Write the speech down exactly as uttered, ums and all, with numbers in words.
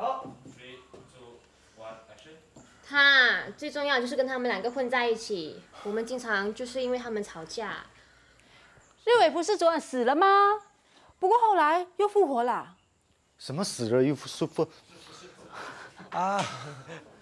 好 ，three two one action。 他最重要就是跟他们两个混在一起，我们经常就是因为他们吵架。 日伟不是昨晚死了吗？不过后来又复活了。 什么死了又复复？啊！